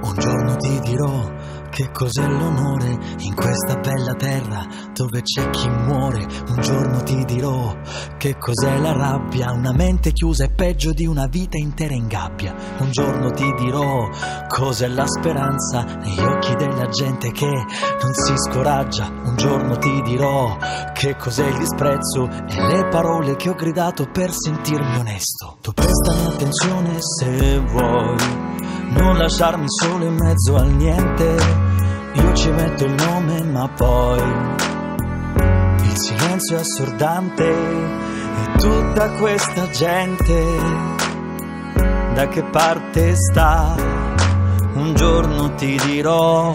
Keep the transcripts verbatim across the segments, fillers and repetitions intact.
Un giorno ti dirò che cos'è l'onore in questa bella terra dove c'è chi muore. Un giorno ti dirò che cos'è la rabbia, una mente chiusa è peggio di una vita intera in gabbia. Un giorno ti dirò cos'è la speranza negli occhi della gente che non si scoraggia. Un giorno ti dirò che cos'è il disprezzo e le parole che ho gridato per sentirmi onesto. Tu prestami attenzione se vuoi non lasciarmi solo in mezzo al niente. Io ci metto il nome ma poi il silenzio è assordante. E tutta questa gente da che parte sta? Un giorno ti dirò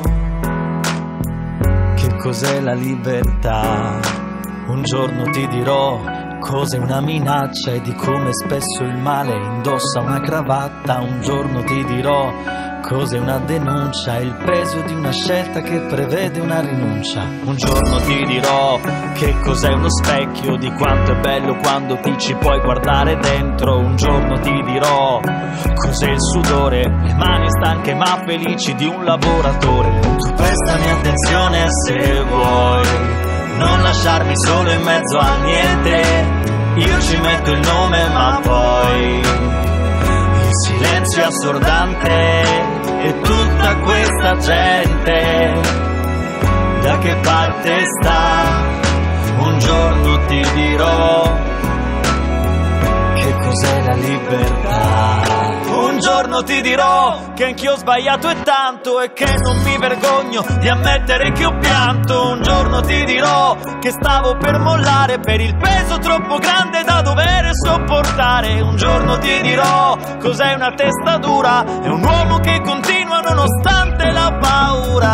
che cos'è la libertà. Un giorno ti dirò cos'è una minaccia e di come spesso il male indossa una cravatta. Un giorno ti dirò cos'è una denuncia e il peso di una scelta che prevede una rinuncia. Un giorno ti dirò che cos'è uno specchio, di quanto è bello quando ti ci puoi guardare dentro. Un giorno ti dirò cos'è il sudore, le mani stanche ma felici di un lavoratore. Tu prestami attenzione se vuoi non lasciarmi solo in mezzo a niente. Io ci metto il nome ma poi il silenzio è assordante. E tutta questa gente da che parte sta? Un giorno ti dirò che cos'è la libertà. Un giorno ti dirò che anch'io ho sbagliato e tanto e che non mi vergogno di ammettere che ho pianto. Un giorno ti dirò che stavo per mollare per il peso troppo grande da dover sopportare. Un giorno ti dirò cos'è una testa dura e un uomo che continua nonostante la paura.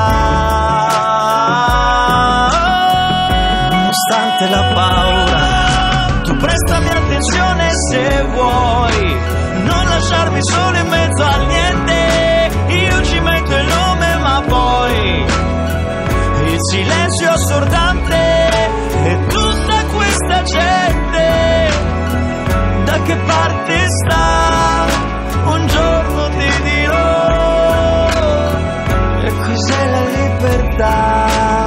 Nonostante la paura. Tu prestami attenzione se vuoi non lasciarmi solo in mezzo al niente. Io ci metto il nome ma poi il silenzio è assordante. E tutta questa gente da che parte sta? Un giorno ti dirò che cos'è la libertà.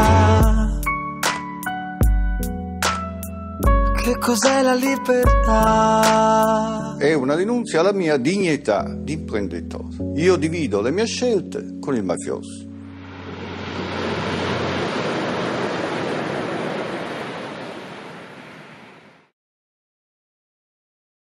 Che cos'è la libertà? È una rinunzia alla mia dignità di imprenditore. Io divido le mie scelte con il mafioso.